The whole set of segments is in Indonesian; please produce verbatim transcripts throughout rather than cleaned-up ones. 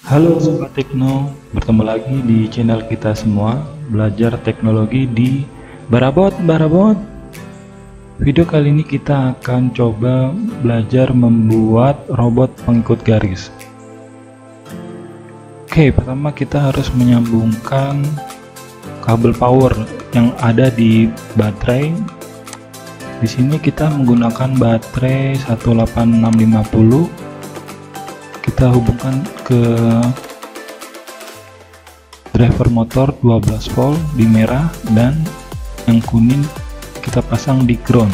Halo Sobat Tekno, bertemu lagi di channel kita semua, belajar teknologi di Barabot Barabot. Video kali ini kita akan coba belajar membuat robot pengikut garis. Oke, pertama kita harus menyambungkan kabel power yang ada di baterai. Di sini kita menggunakan baterai satu delapan enam lima nol. Kita hubungkan ke driver motor dua belas volt di merah, dan yang kuning kita pasang di ground.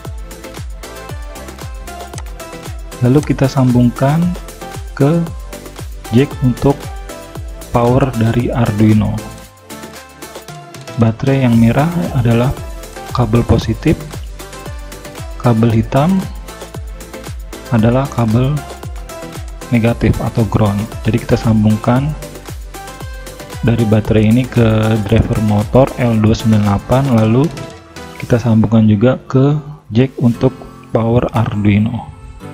Lalu kita sambungkan ke jack untuk power dari Arduino. Baterai yang merah adalah kabel positif, kabel hitam adalah kabel negatif atau ground. Jadi kita sambungkan dari baterai ini ke driver motor L dua sembilan delapan, lalu kita sambungkan juga ke jack untuk power Arduino.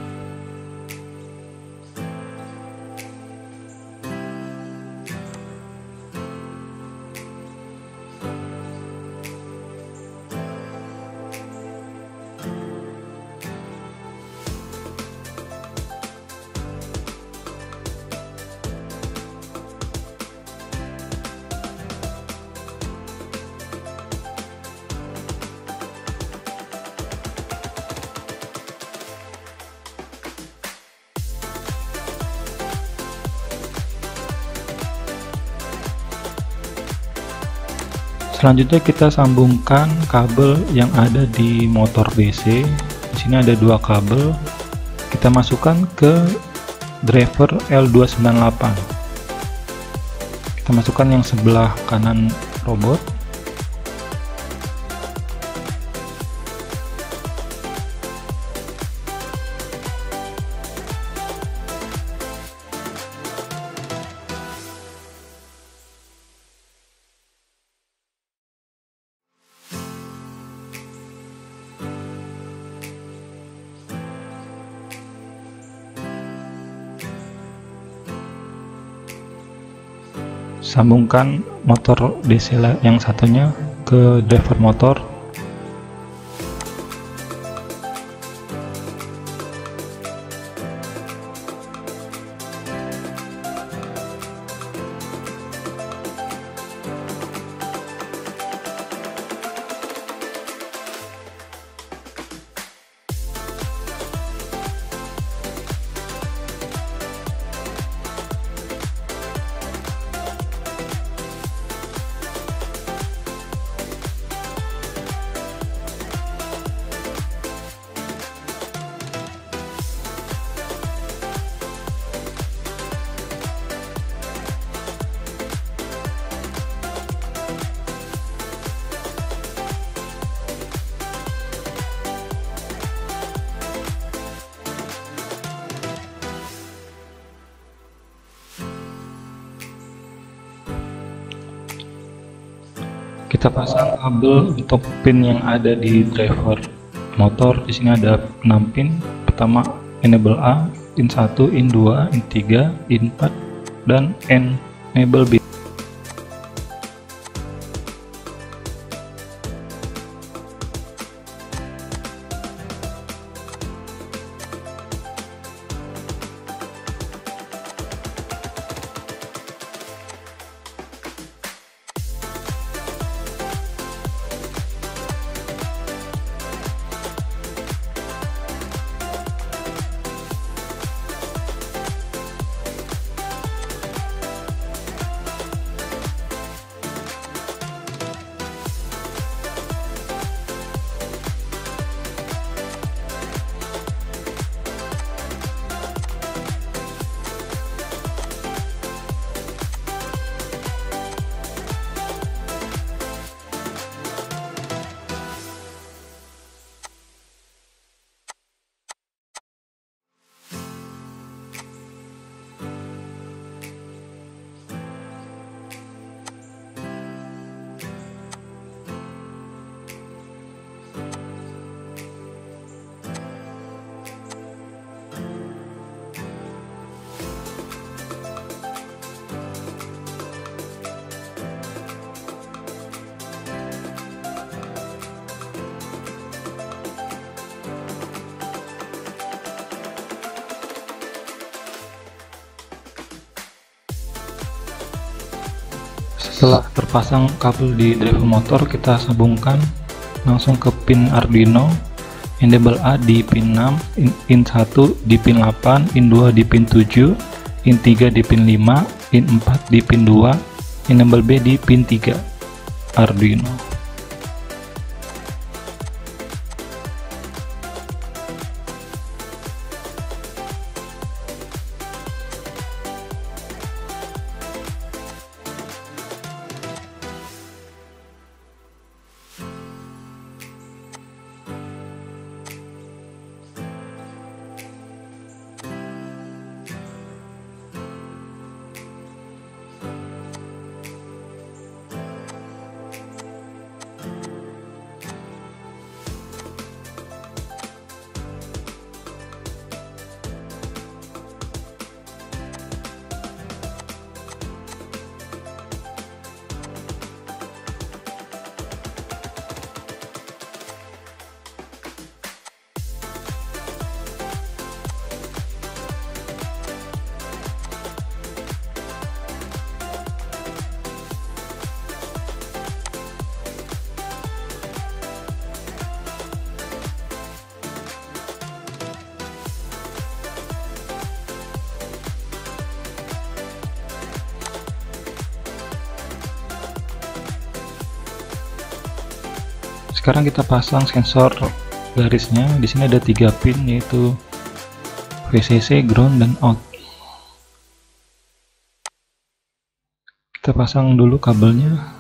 Selanjutnya kita sambungkan kabel yang ada di motor D C. Di sini ada dua kabel. Kita masukkan ke driver L dua sembilan delapan. Kita masukkan yang sebelah kanan robot. Sambungkan motor D C yang satunya ke driver motor. Kita pasang kabel untuk pin yang ada di driver motor. Di sini ada enam pin. Pertama enable A, in satu, in dua, in tiga, in empat, dan enable B. Setelah terpasang kabel di driver motor, kita sambungkan langsung ke pin Arduino. Enable A di pin enam, in, in satu di pin delapan, in dua di pin tujuh, in tiga di pin lima, in empat di pin dua, enable B di pin tiga Arduino. Sekarang kita pasang sensor garisnya. Di sini ada tiga pin, yaitu V C C, ground, dan out. Kita pasang dulu kabelnya.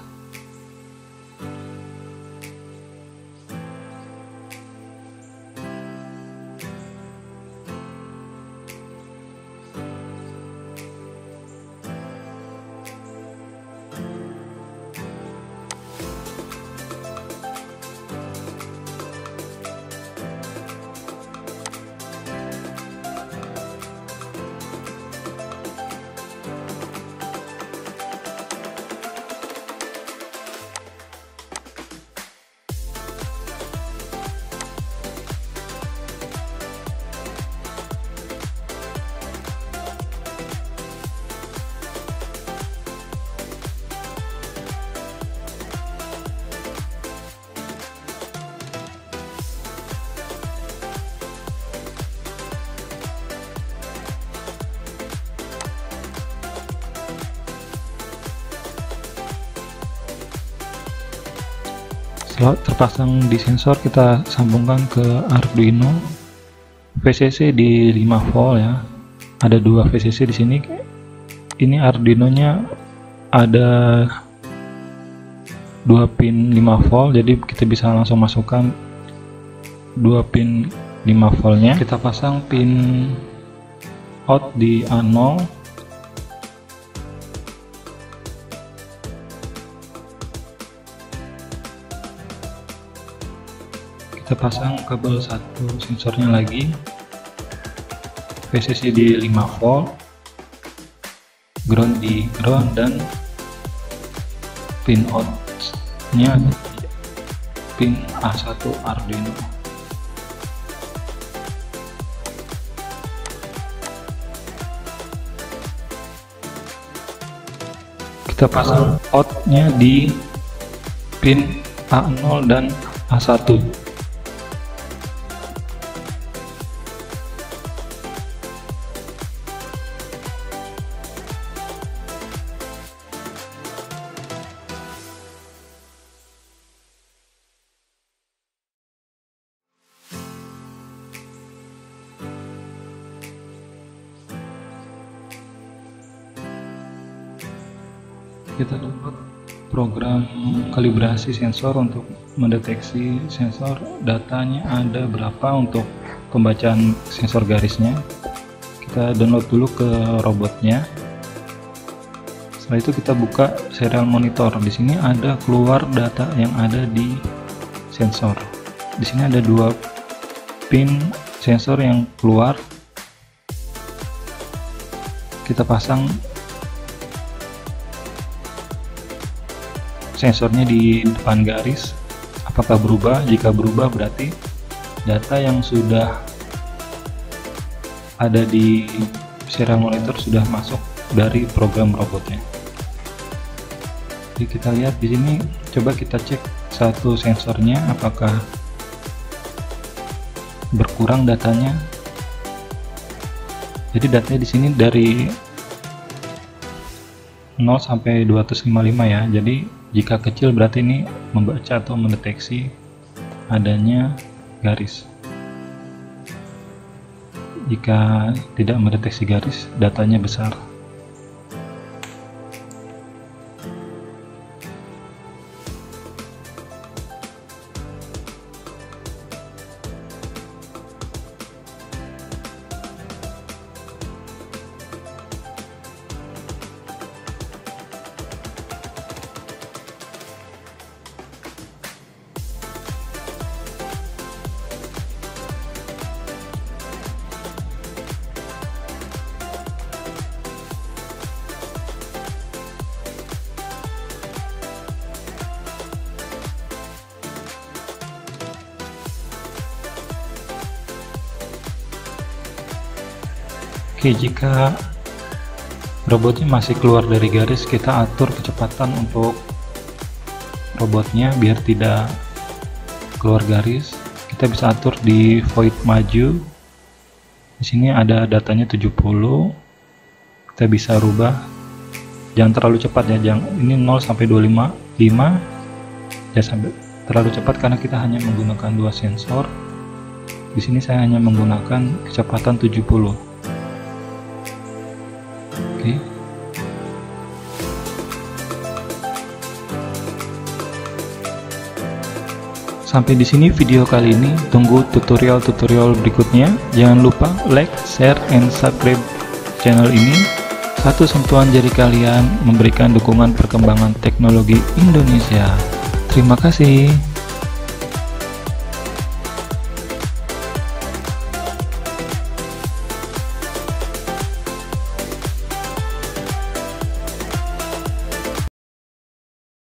Setelah terpasang di sensor, kita sambungkan ke Arduino. V C C di lima volt ya. Ada dua V C C di sini. Ini Arduino-nya ada dua pin lima volt, jadi kita bisa langsung masukkan dua pin lima voltnya. Kita pasang pin out di A nol. Kita pasang kabel satu sensornya lagi, V C C di lima volt, ground di ground, dan pin out nya pin A satu Arduino. Kita pasang out-nya di pin A nol dan A satu. Kita dapat program kalibrasi sensor untuk mendeteksi sensor, datanya ada berapa untuk pembacaan sensor garisnya. Kita download dulu ke robotnya. Setelah itu kita buka serial monitor. Di sini ada keluar data yang ada di sensor. Di sini ada dua pin sensor yang keluar. Kita pasang sensornya di depan garis. Apakah berubah? Jika berubah berarti data yang sudah ada di serial monitor sudah masuk dari program robotnya. Jadi kita lihat di sini, coba kita cek satu sensornya apakah berkurang datanya. Jadi datanya di sini dari nol sampai dua ratus lima puluh lima ya. Jadi jika kecil berarti ini membaca atau mendeteksi adanya garis. Jika tidak mendeteksi garis, datanya besar. Oke, jika robotnya masih keluar dari garis, kita atur kecepatan untuk robotnya biar tidak keluar garis. Kita bisa atur di void maju. Di sini ada datanya tujuh puluh. Kita bisa rubah. Jangan terlalu cepat ya, jangan ini nol sampai dua puluh lima. Ya sampai terlalu cepat karena kita hanya menggunakan dua sensor. Di sini saya hanya menggunakan kecepatan tujuh puluh. Oke. Sampai di sini video kali ini. Tunggu tutorial-tutorial berikutnya. Jangan lupa like, share, and subscribe channel ini. Satu sentuhan jari kalian memberikan dukungan perkembangan teknologi Indonesia. Terima kasih.